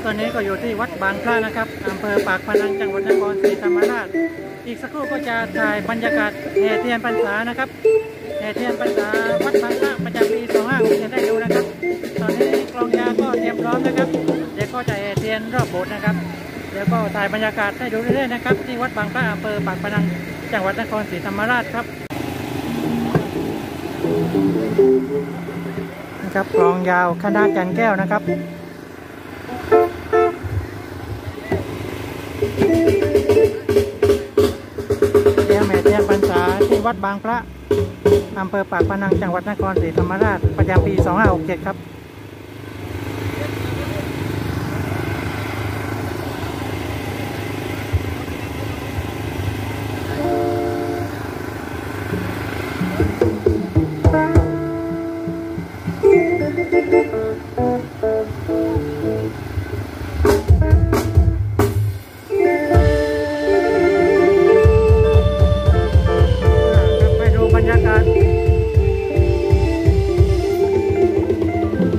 ตอนนี้ก็อยู่ที่วัดบางพระนะครับอำเภอปากพนังจังหวัดนครศรีธรรมราชอีกสักครู่ก็จะถ่ายบรรยากาศแห่เทียนพรรษานะครับแห่เทียนพรรษาวัดบางพระประจำปี2567จะได้ดูนะครับตอนนี้กลองยาวก็เตรียมพร้อมนะครับเดี๋ยวก็จะแห่เทียนรอบโบสถ์นะครับเดี๋ยวก็ถ่ายบรรยากาศให้ดูเรื่อยๆนะครับที่วัดบางพระอำเภอปากพนังจังหวัดนครศรีธรรมราชครับนะครับกลองยาวคณะจันแก้วนะครับเทียนแห่เทียนพรรษาที่วัดบางพระอำเภอปากพนังจังหวัดนครศรีธรรมราชประจำปี2567ครับไปดูบรรยากาศ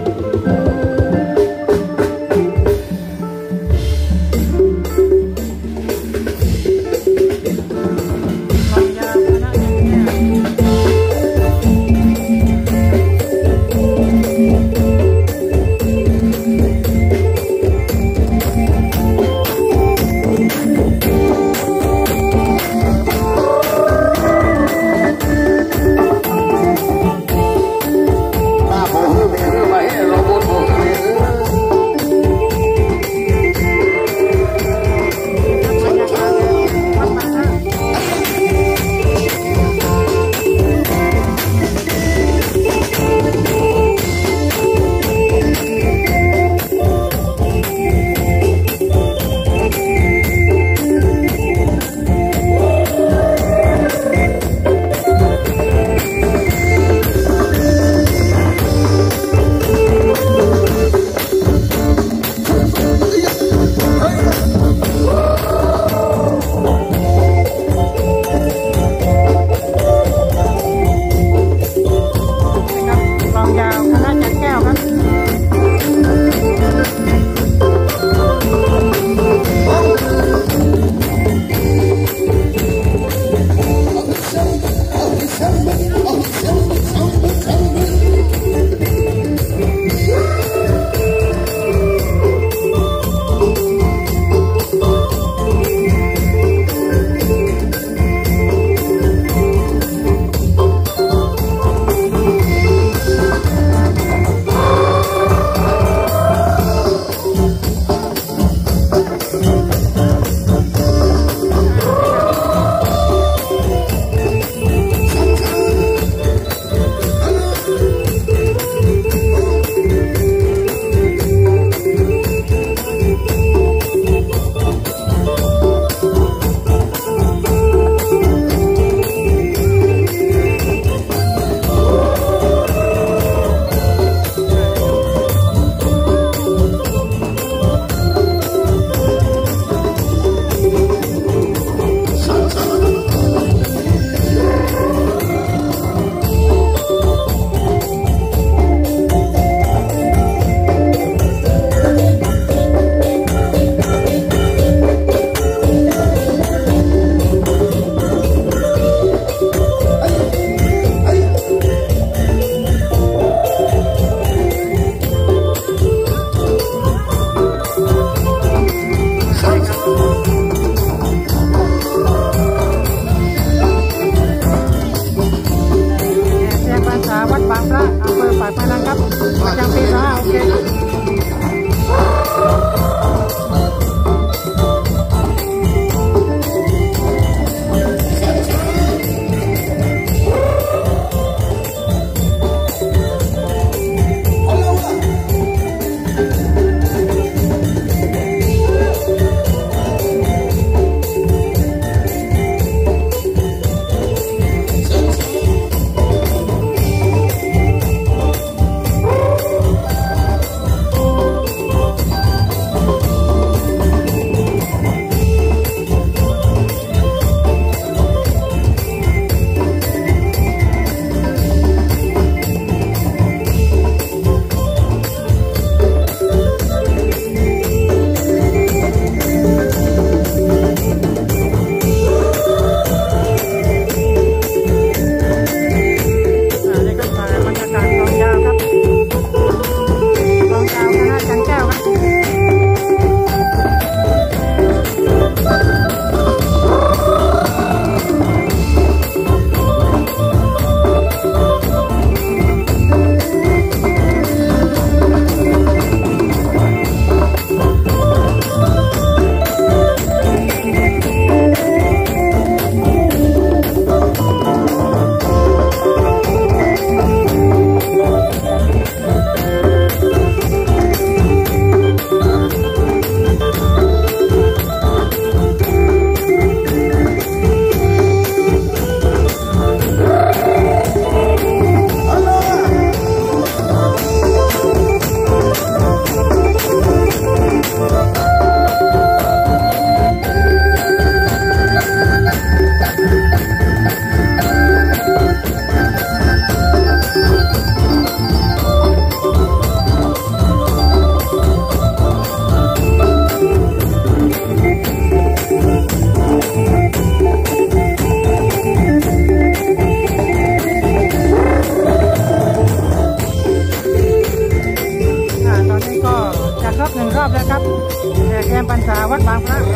จะครบ1 รอบแล้วครับแห่เทียนพรรษาวัดบางพระ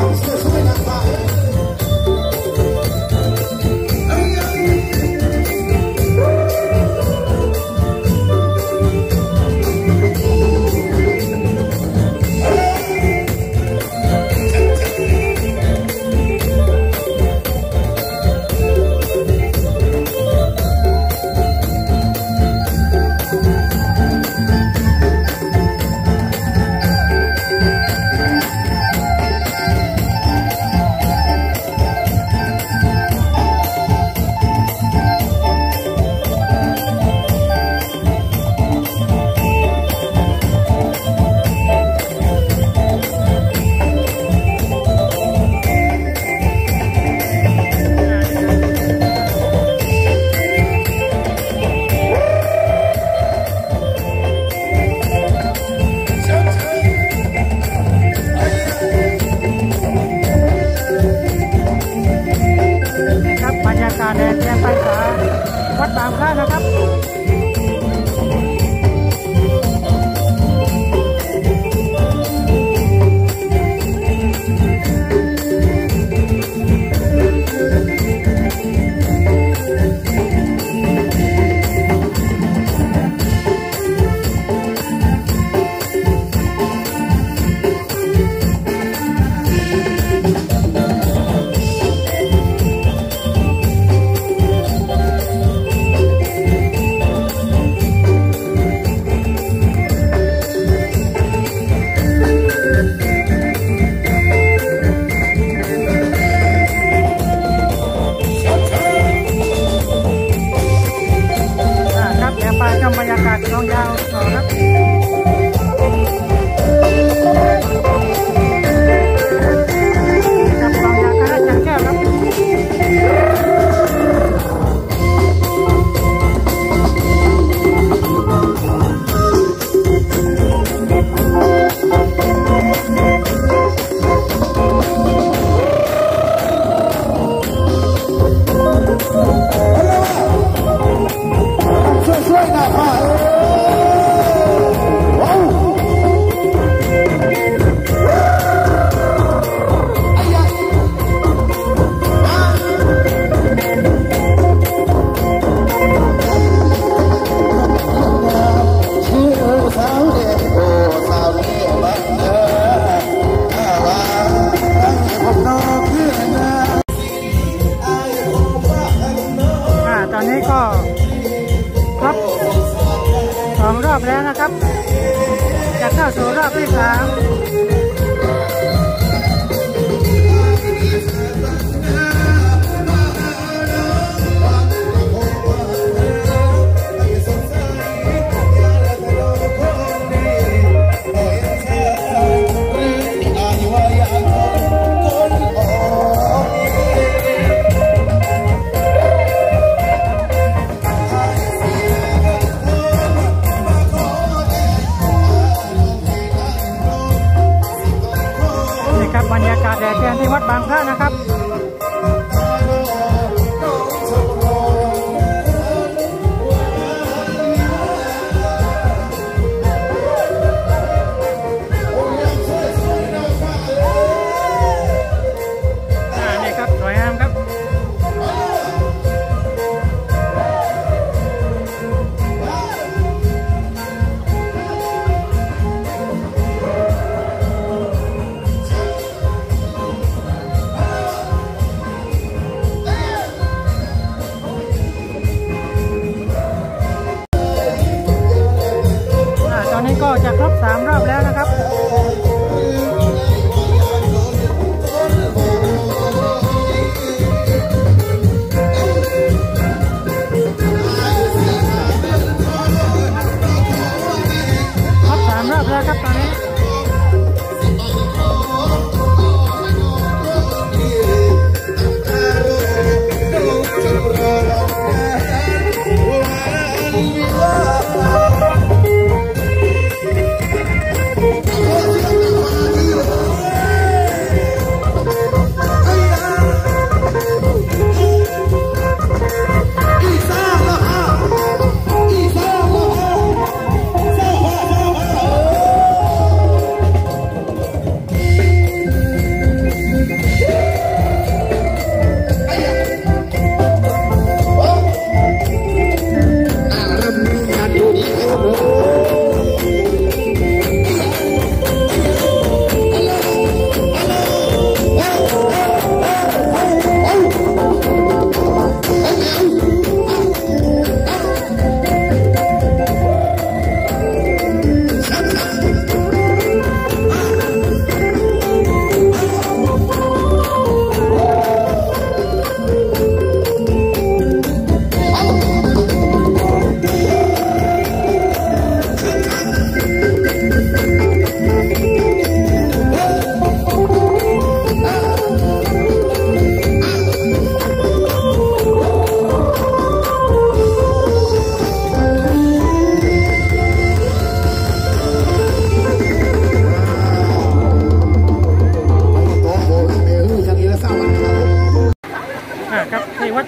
การแห่เทียนพรรษาวัดบางพระนะครับชมบรรยากาศกลองยาวต่อครับกับกลองยาวคณะจันแก้วครับตอนนี้ก็ครบ2 รอบแล้วนะครับจะเข้าสู่รอบที่ 3บรรยากาศแห่เทียนที่วัดบางพระนะครับนี่ครับสวยงามครับ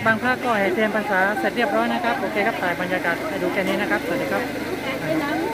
วัดบางพระก็แห่เทียนพรรษาเสร็จเรียบร้อยนะครับโอเคครับถ่ายบรรยากาศให้ดูแค่นี้นะครับสวัสดีครับ